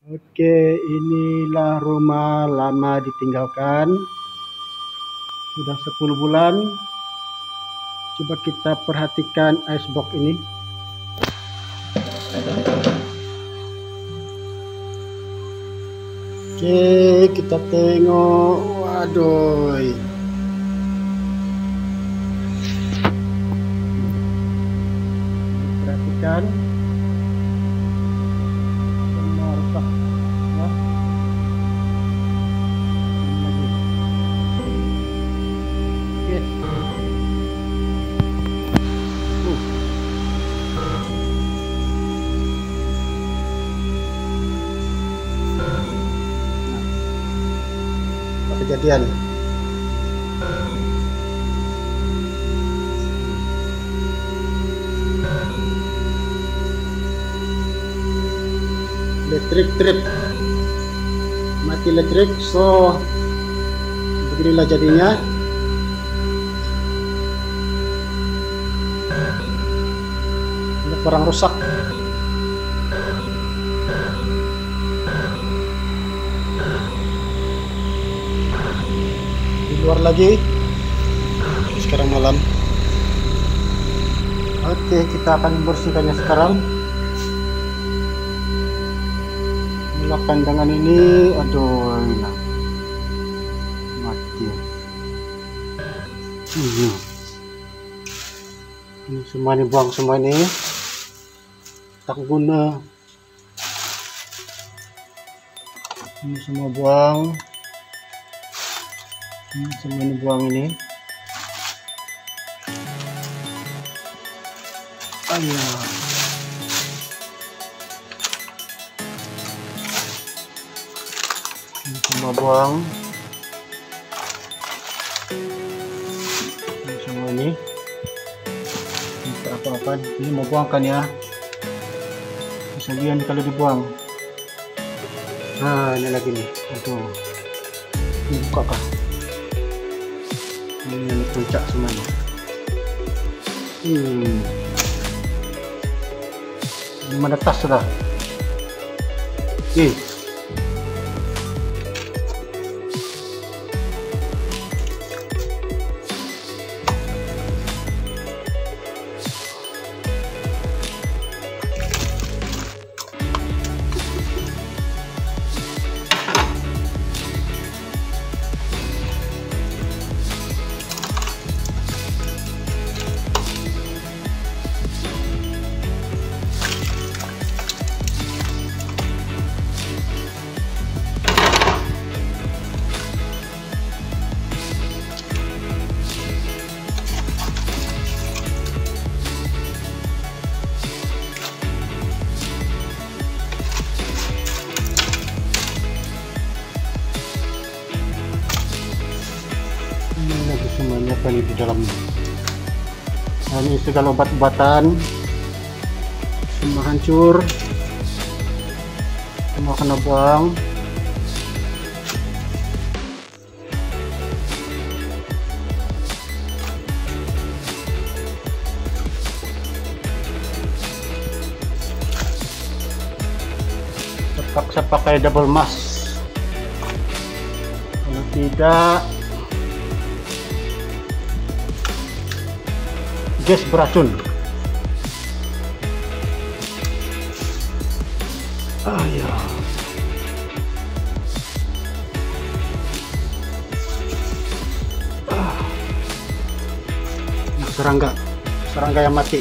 Oke, inilah rumah lama ditinggalkan. Sudah 10 bulan. Coba kita perhatikan icebox ini. Oke, kita tengok. Waduh. Perhatikan. Semua rusak. Ya. Ini lagi. Oke. Kejadian. Listrik trip, mati listrik, so beginilah jadinya. Banyak barang rusak. Di luar lagi. Sekarang malam. Oke, kita akan membersihkannya sekarang. Inilah kandangan ini. Aduh, mati. Ini semua ini buang semua ini. Tak guna. Ini semua buang. Ini semua ini buang ini. Ayah. Ini semua buang. Ini semua ini. Ini tak apa-apa. Ini mau buangkan ya. Kemudian kalau dibuang. Nah, ini lagi nih. Aduh. Ini buka kah? Ini yang puncak semuanya. Ini menetas sudah. Semuanya kali di dalamnya. Nah, ini segala obat-obatan semua hancur, semua kena buang. Terpaksa pakai double mask, kalau tidak gas beracun. Ya. Serangga yang mati.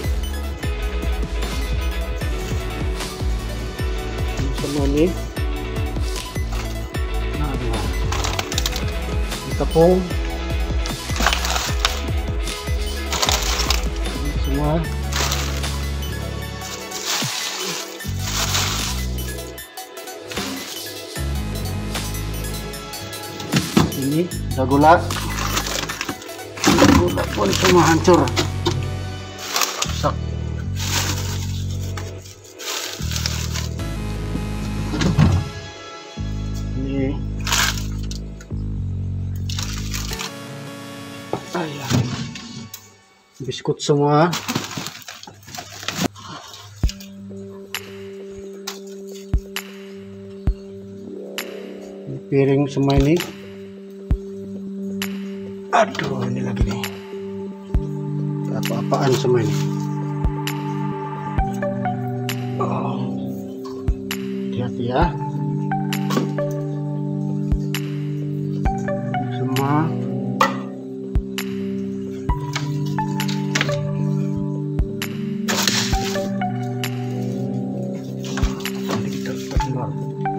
Ini semua ini. Nah, tepung. Semua ini ada gula pun semua hancur, rusak. Ini biskut semua. piring semua ini. Aduh, ini lagi nih. Apa-apaan semua ini. Oh. Hati-hati ya. Semua. Nanti kita keluar.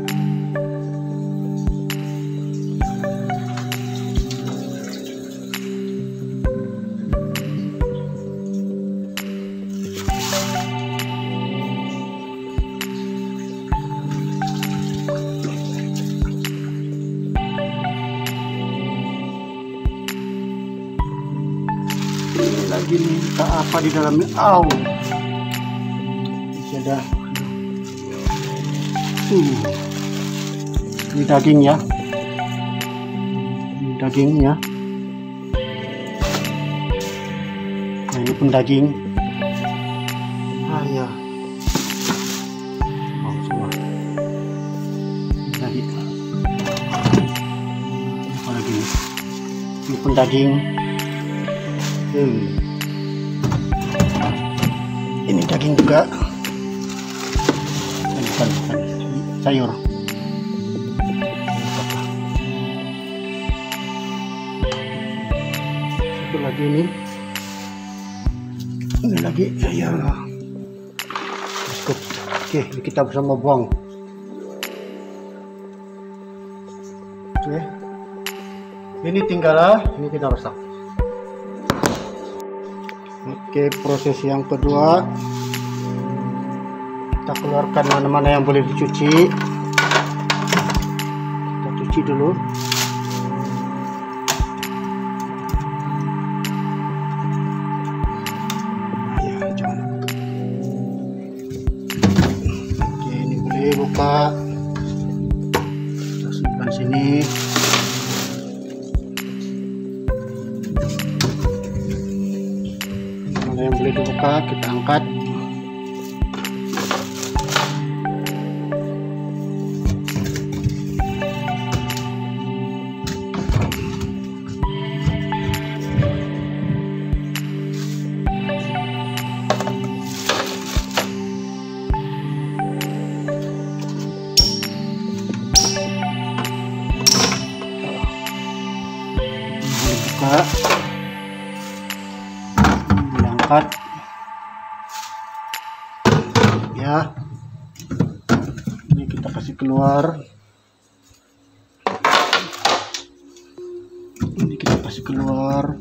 Lagi nih, apa di dalamnya? Au, sudah. Ini daging ya, ini dagingnya. Nah, ini pun daging. Ah ya, mau semua. Lagi, apa lagi? Ini pun daging. Ini daging juga. Bukan sayur. Satu lagi ini. Ini lagi ya. Cukup. Oke, kita bersama buang. Oke. Ini tinggal ini kita masak. Oke, proses yang kedua, kita keluarkan mana-mana yang boleh dicuci. Kita cuci dulu. Ya, jangan. Oke, ini boleh buka. Kita simpan sini. Yang boleh dibuka kita angkat. Buka. Ya, ini kita kasih keluar. Ini kita kasih keluar.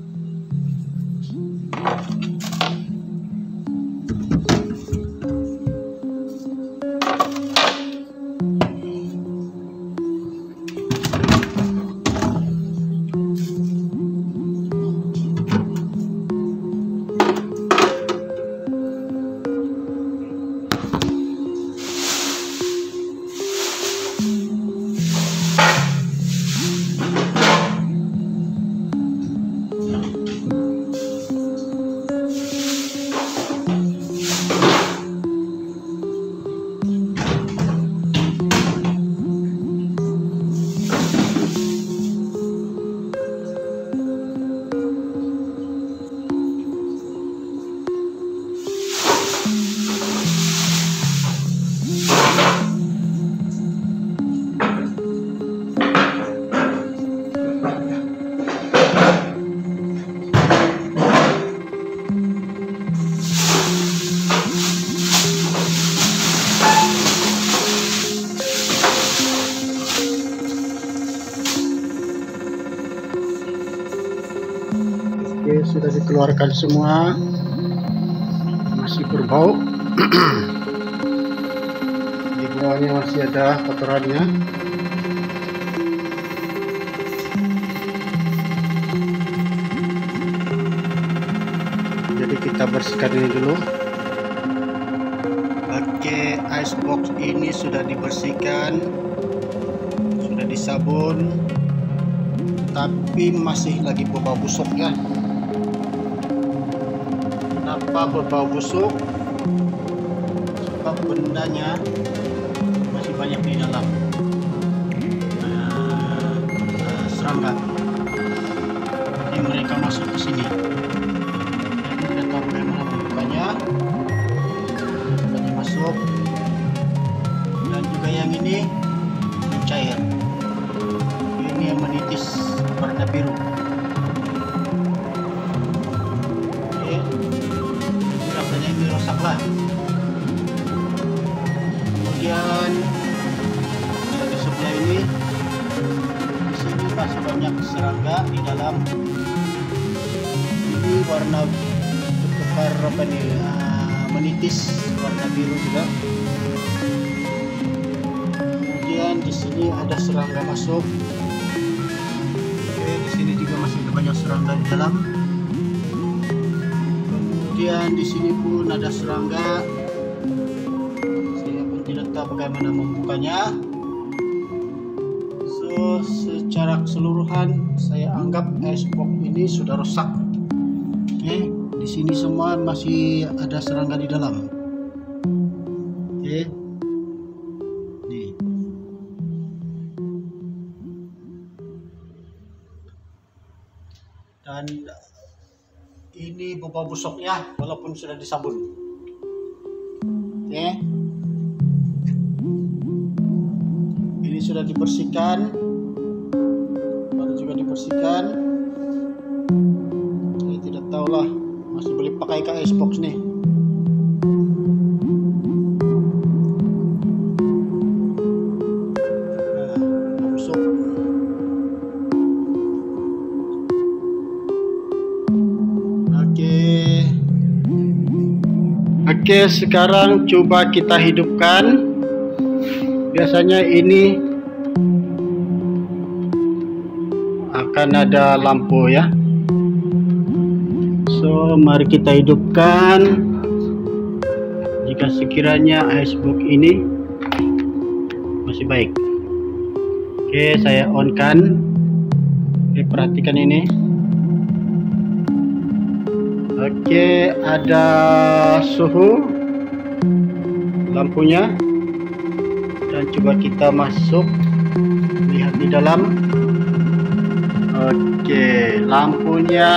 Oke, sudah dikeluarkan semua. Masih berbau. Di bawahnya masih ada kotorannya. Jadi kita bersihkan ini dulu. Oke, icebox ini sudah dibersihkan, sudah disabun, tapi masih lagi berbau busuk ya. Kenapa berbau busuk? Sebab bendanya masih banyak di dalam. serangga. Jadi mereka masuk ke sini. Jadi tidak tahu bagaimana membukanya. Coba masuk. Dan juga yang ini cair. Ini yang menitis warna biru. Oke, rasanya ini rusak lah. Kemudian di sebelah ini, di sini masih banyak serangga di dalam. Ini warna bertukar apa nih, menitis warna biru juga. Kemudian di sini ada serangga masuk. Oke, di sini juga masih ada banyak serangga di dalam. Kemudian di sini pun ada serangga. Saya pun tidak tahu bagaimana membukanya. So, secara keseluruhan saya anggap icebox ini sudah rusak. Oke, di sini semua masih ada serangga di dalam. Oke. Nih. Dan ini bau busuknya walaupun sudah disabun. Oke. Ini sudah dibersihkan. Baru juga dibersihkan. Saya tidak tahulah, masih boleh pakai ke icebox nih. Oke, sekarang coba kita hidupkan. Biasanya ini akan ada lampu ya. So, mari kita hidupkan. Jika sekiranya icebox ini masih baik. Oke, saya on kan. Oke, perhatikan ini. Oke, ada suhu lampunya. Dan coba kita masuk, lihat di dalam. Oke, lampunya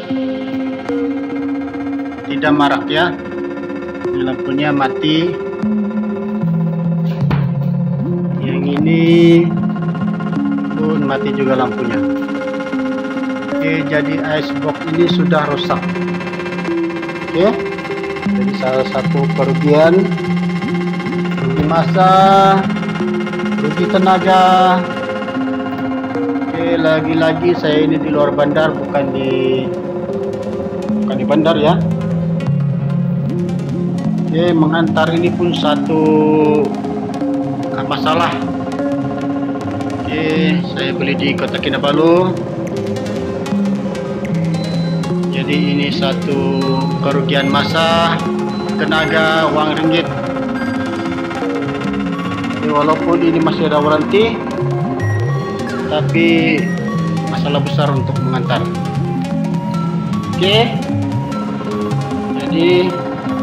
tidak marak ya. Ini lampunya mati. Yang ini pun mati juga lampunya. Oke, jadi icebox ini sudah rusak. Oke, jadi salah satu kerugian, rugi masa, rugi tenaga. Oke, lagi-lagi saya ini di luar bandar, bukan di bandar ya. Oke, mengantar ini pun satu masalah. Oke, saya beli di Kota Kinabalu. Jadi ini satu kerugian masa, tenaga, uang ringgit. Jadi walaupun ini masih ada waranti, tapi masalah besar untuk mengantar. Oke, jadi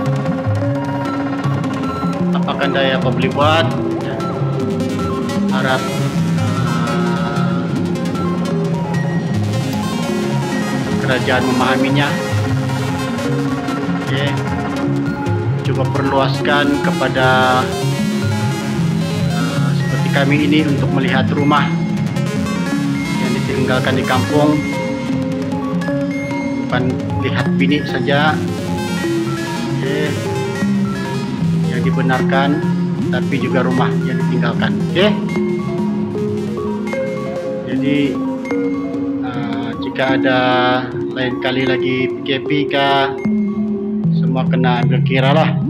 apakan daya pembeli buat, harap kerajaan memahaminya. Oke, coba perluaskan kepada seperti kami ini untuk melihat rumah yang ditinggalkan di kampung, bukan lihat bilik saja. Oke, yang dibenarkan, tapi juga rumah yang ditinggalkan. Oke, jadi jika ada lain kali lagi PKP kah, semua kena ambil kira lah.